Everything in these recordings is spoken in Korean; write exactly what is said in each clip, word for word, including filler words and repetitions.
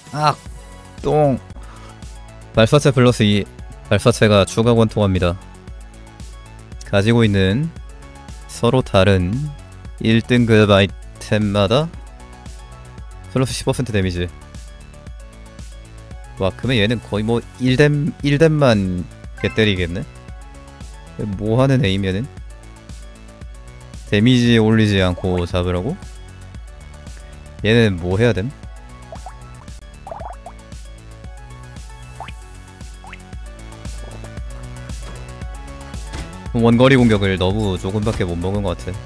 악! 똥! 발사체 플러스 이. 발사체가 추가 관통합니다. 가지고 있는 서로 다른 일 등급 아이템마다 플러스 십 퍼센트 데미지. 와, 그러면 얘는 거의 뭐 일 뎀, 일 뎀만 개 때리겠네? 뭐하는 에임 얘는? 데미지 올리지 않고 잡으라고? 얘는 뭐 해야 됨? 원거리 공격을 너무 조금밖에 못 먹은 것 같아.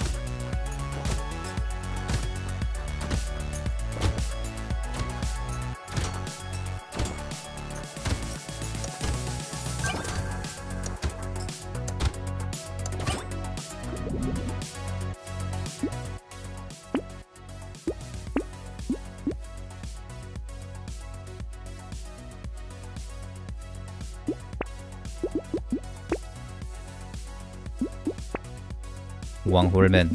왕홀맨.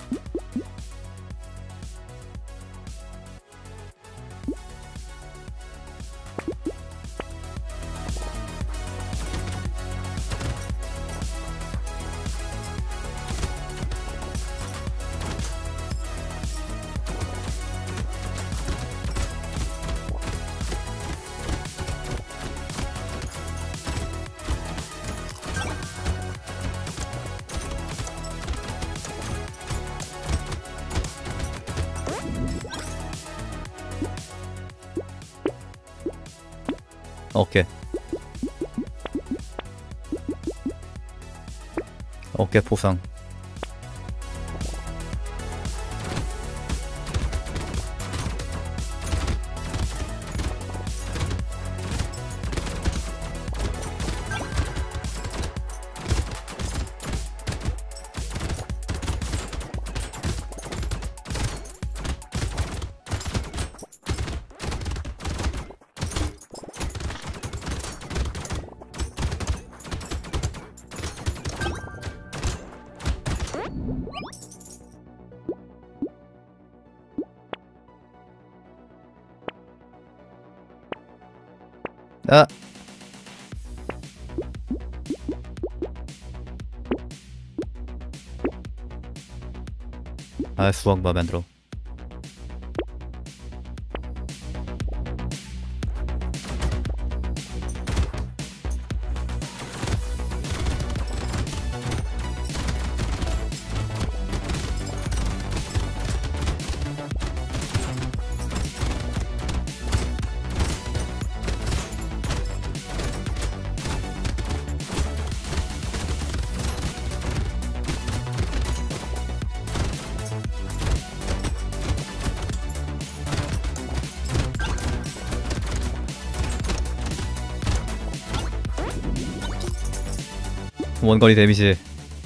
어깨. 어깨 포상. 아! 아, 수학 마음에 안 들어. 원거리 데미지.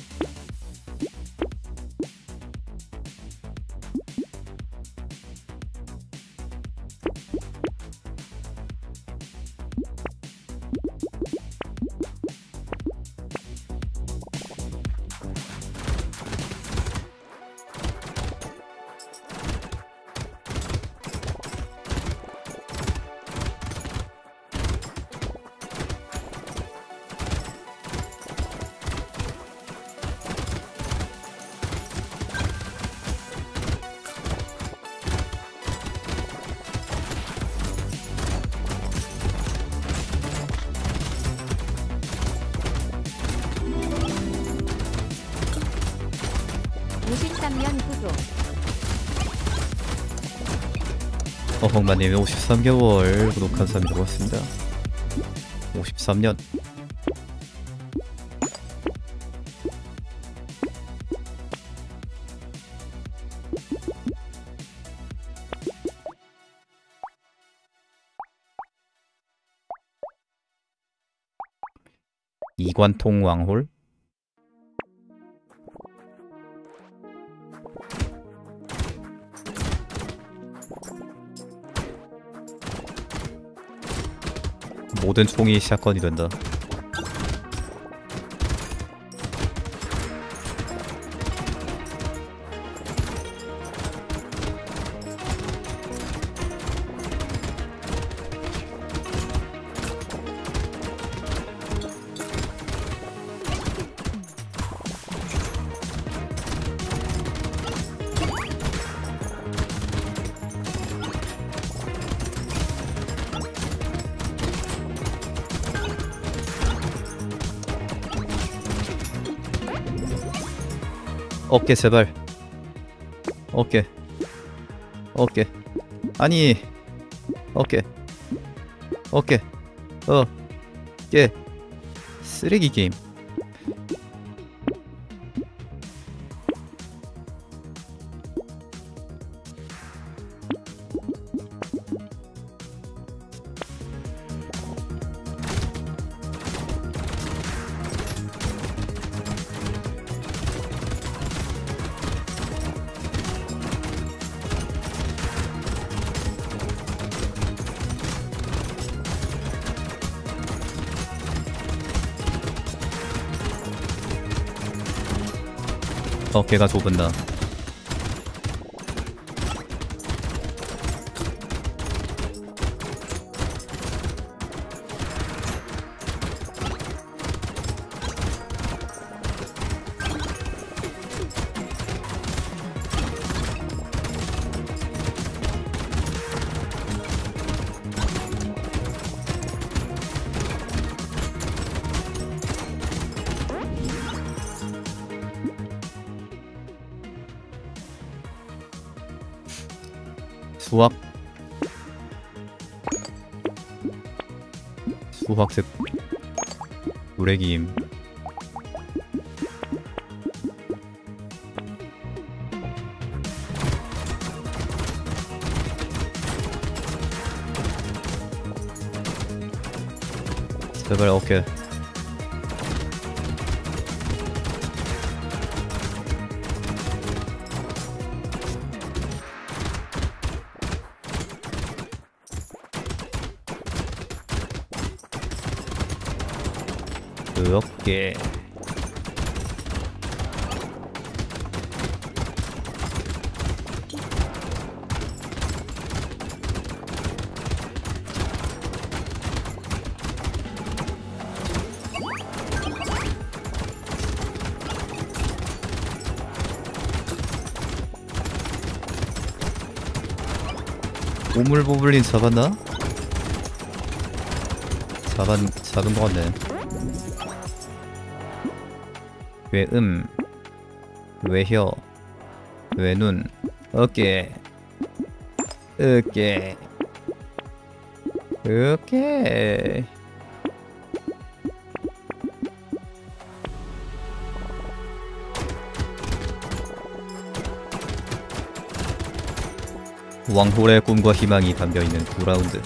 오십삼 년 구독. 어흥마님이 오십삼 개월 구독 감사합니다. 고맙습니다. 오십삼 년. 이관통 왕홀? 모든 총이 샷건이 된다. 어깨 제발. 어깨. 어깨. 아니. 어깨. 어깨. 어. 깨. 쓰레기 게임. 어깨가 좁은 나. 수학. 수학습. 노래기임. 제발 어깨. 어깨. 오물보물린 잡았나? 잡았, 잡은 것 같네. 외음, 외혀, 외눈, 어깨, 어깨, 어깨. 왕홀의 꿈과 희망이 담겨있는 구 라운드.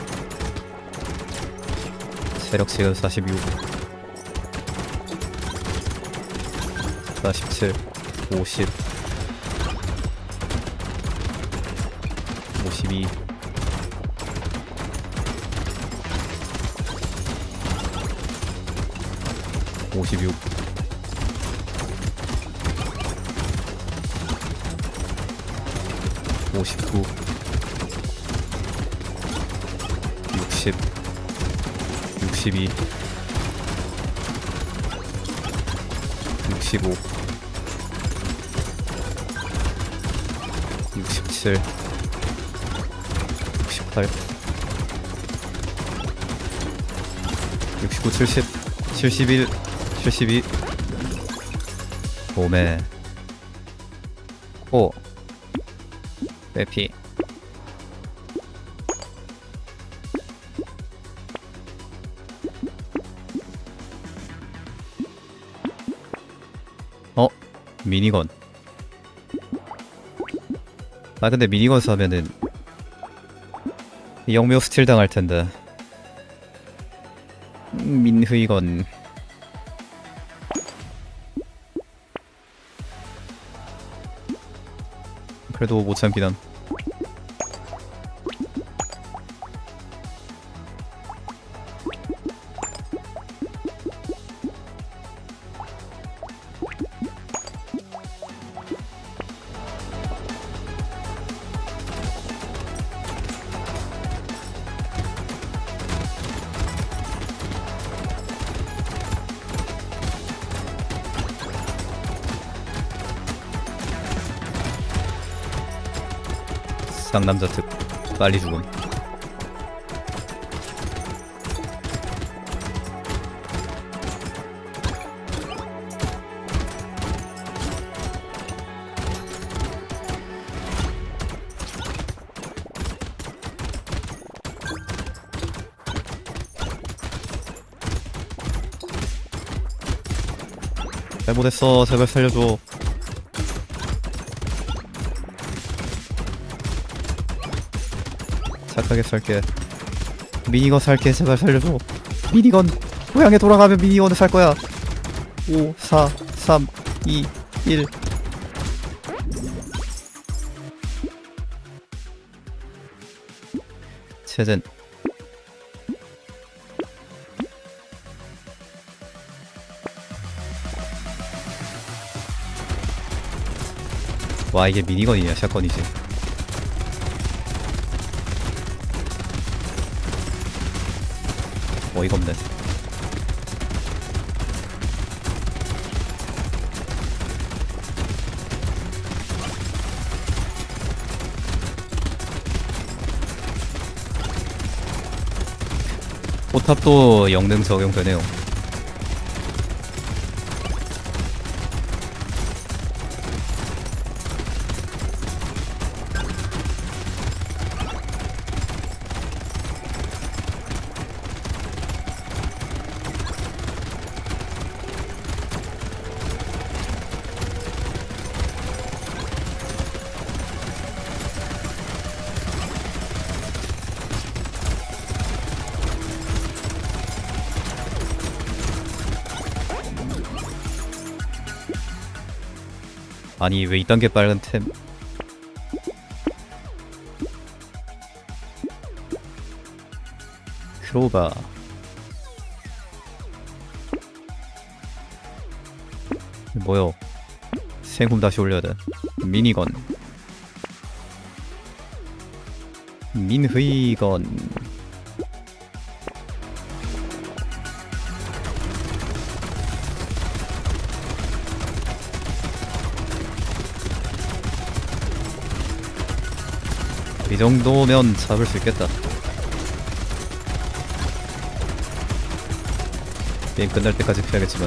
체력 지금 사십육, 사십칠, 오십, 오십이, 오십육, 오십구, 육십, 육십이, 육십오, 육십칠, 육십팔, 육십구, 칠십, 칠십일, 칠십이. 오메. 오. 빼피. 어? 미니건. 아 근데 미니건 사면은 영묘 스틸 당할 텐데. 음, 민흐이건. 그래도 못 참긴 함. 상남자 특. 빨리 죽음. 잘못했어. 제발 살려줘. 착하게 살게. 미니건 살게. 제발 살려줘. 미니건 고향에 돌아가면 미니건을 살 거야. 오, 사, 삼, 이, 일. 체젠. 와, 이게 미니건이냐 샷건이지. 어이가 없네. 포탑도 영능 적용되네요. 아니 왜 이딴 게 빨간 템. 크로바. 뭐요? 생품 다시 올려야 돼. 미니건. 민회건. 이 정도면 잡을 수 있겠다. 게임 끝날 때까지 피하겠지만.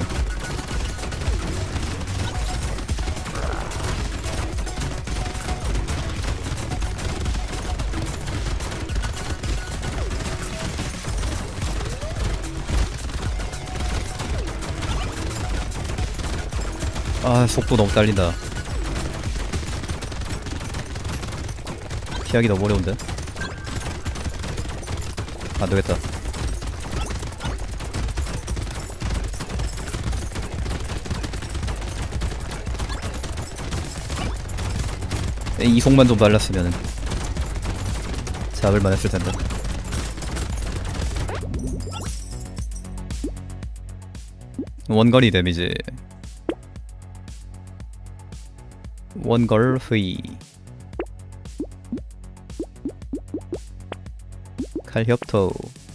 아, 속도 너무 딸린다. 피하기 너무 어려운데? 안되겠다. 이속만 좀 발랐으면 잡을만 했을텐데. 원거리 데미지. 원걸 회의. 칼협토.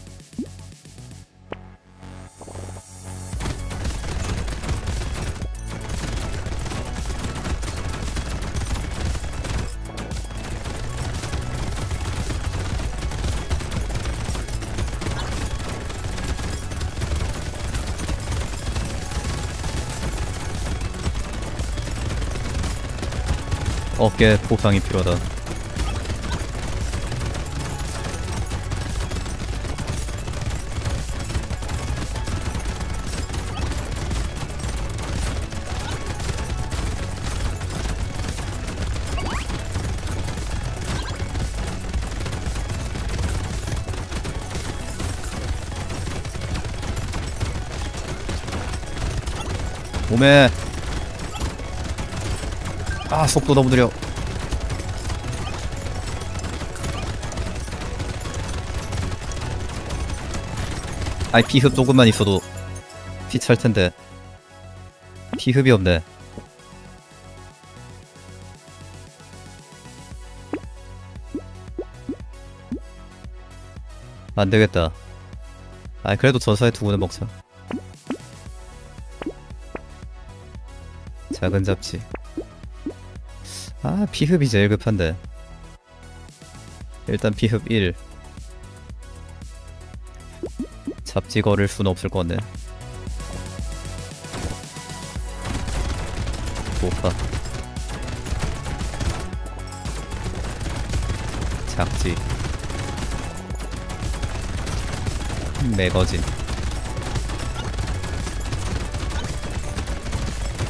어깨 보상이 필요하다. 몸에. 아, 속도 너무 느려. 아이, 피흡 조금만 있어도 피 찰텐데 피흡이 없네. 안되겠다. 아이, 그래도 전사의 두고는 먹자. 작은 잡지. 아, 피흡이 제일 급한데. 일단 피흡 일. 잡지 걸을 수는 없을 것 같네. 높아. 작지. 매거진.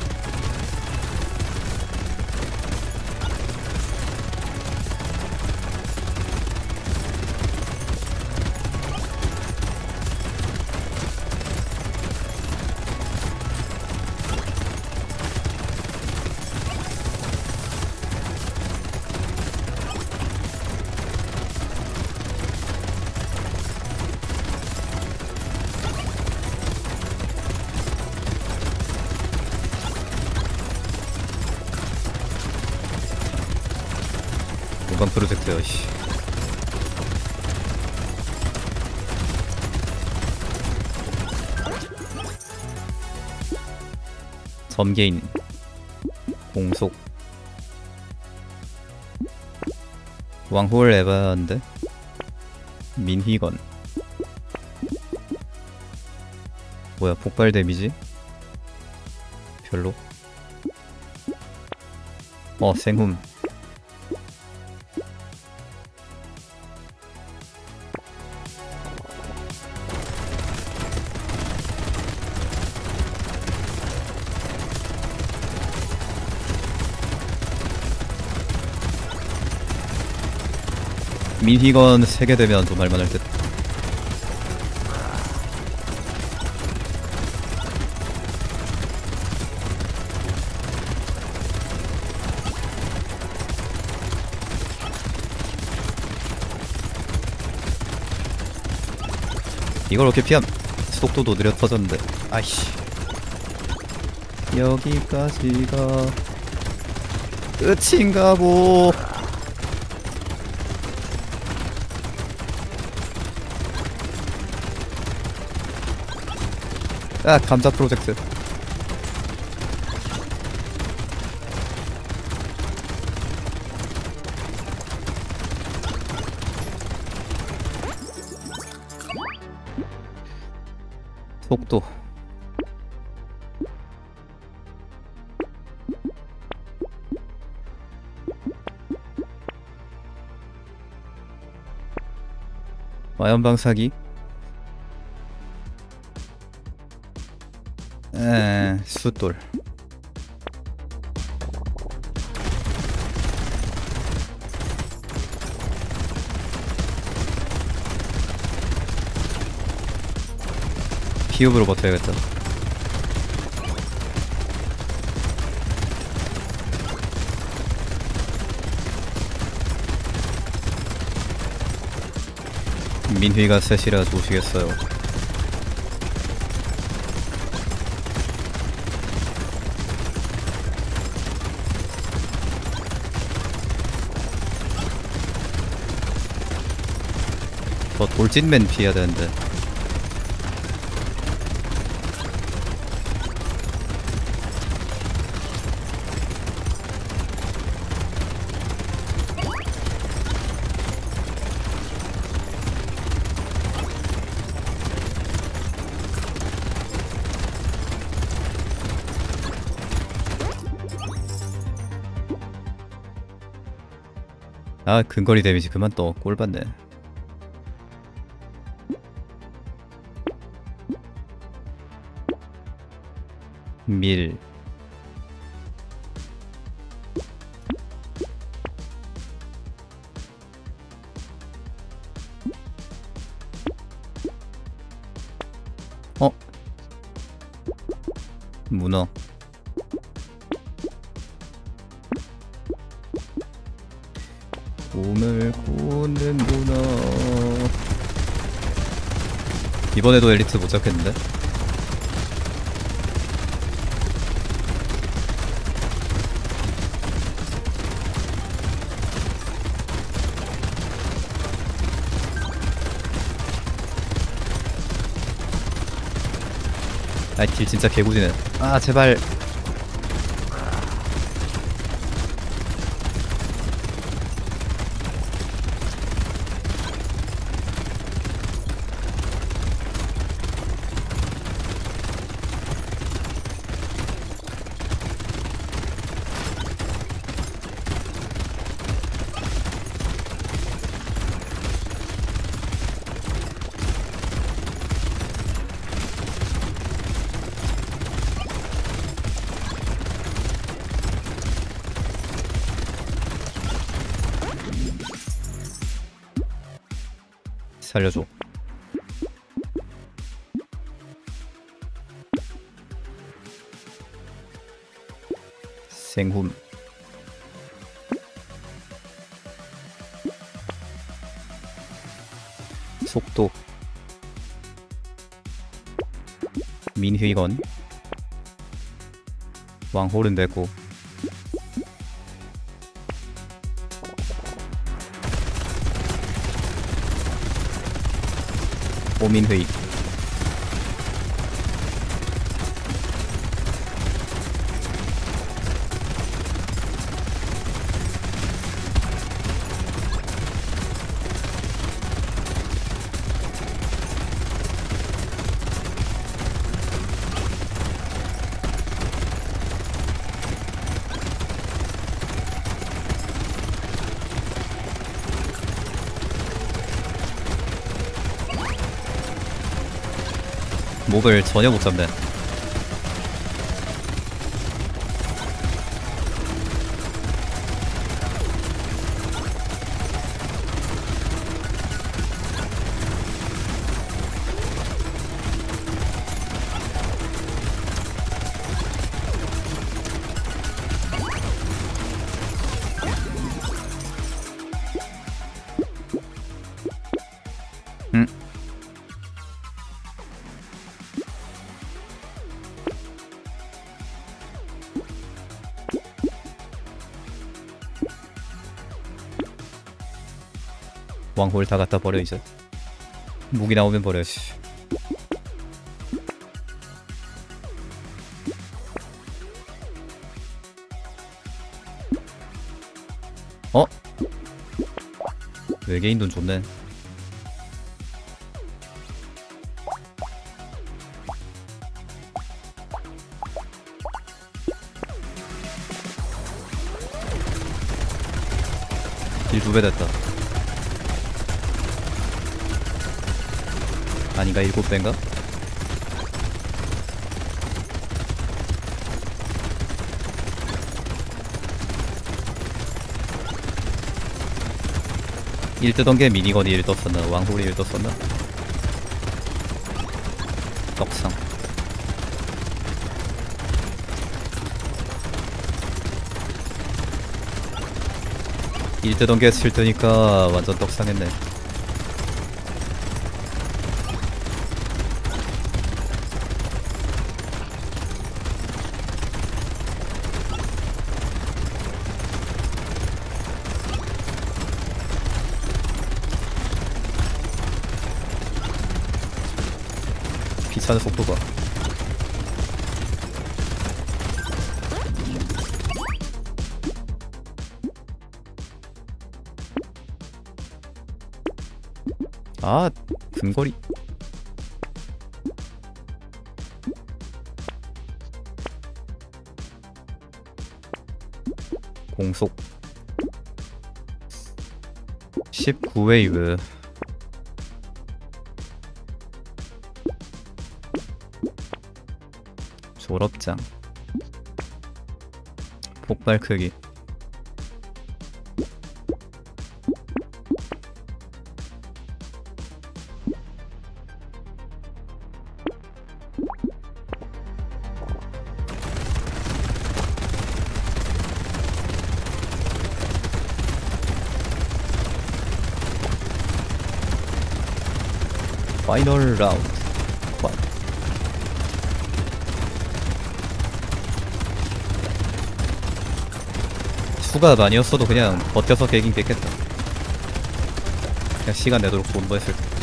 금방 프로젝트야. 씨. 점개인 공속 왕홀 에바인데 민희건 뭐야 폭발 데미지 별로. 어 생훔 민희건 세 개 되면 좀 할만할 듯. 이걸 어떻게 피함? 속도도 느려 터졌는데. 아이씨. 여기까지가 끝인가 보. 아 감자 프로젝트. 속도 와연방사기. 에 숫돌 피읍으로 버텨야겠다. 민휘가 셋이라 좋으시겠어요. 저 돌진맨 피해야 되는데. 아 근거리 데미지 그만 떠. 꼴받네. 밀 어? 문어 꿈을 꾸는 문어. 이번에도 엘리트 못 잡겠는데? 아이 딜 진짜 개구지네. 아 제발. 살려줘. 생훔 속도 민휘건 왕홀은 되고 고민회의. 몹을 전혀 못 잡네. 음. 왕홀 다 갖다 버려 이제. 무기 나오면 버려. 씨. 어? 외계인 돈 좋네. 일 두 배 됐다. 아닌가? 일곱 배인가? 일 뜨던 게 미니건이 일 떴었나? 왕홀이 일 떴었나? 떡상. 일 뜨던 게 칠 뜨니까 완전 떡상했네. 피차는 속도가. 아, 근거리. 공속 십구 웨이브. 졸업장. 폭발 크기. 파이널 라운드. 원. 수가 많이었어도 그냥 버텨서 깨긴 깼겠다. 그냥 시간 내도록 존버했을 때.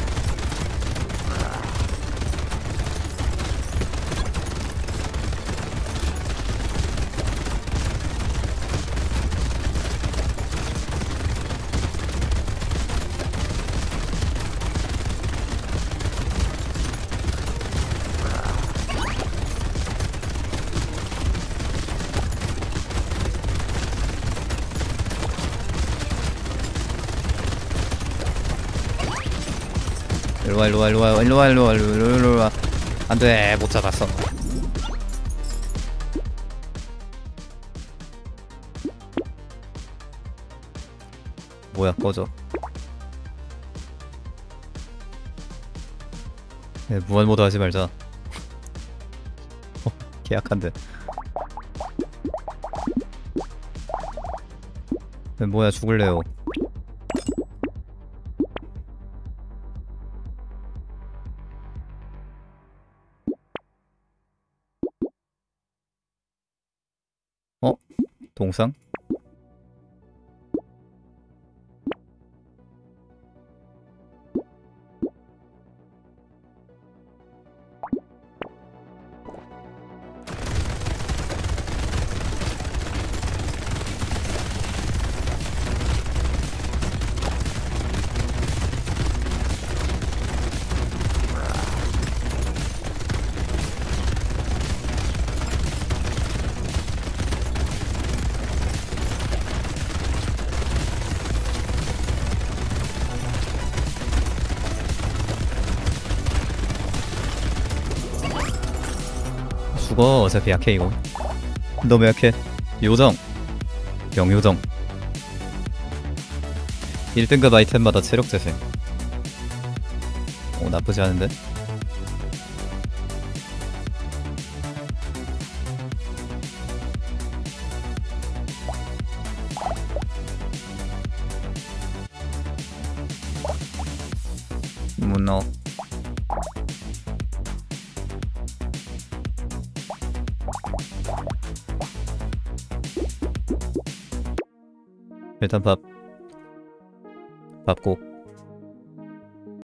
일로와 일로와 일로와 일로와 일로와 일로와 일로와. 안돼, 못 잡았어. 뭐야, 꺼져. 네, 무한모드 하지 말자. 어, 계약한데. 네, 뭐야, 죽을래요. 어? 동상? 죽어. 어차피 약해 이거. 너무 약해. 요정 병요정 일 등급 아이템마다 체력 재생. 오 나쁘지 않은데? 문어 일단 밥 밥고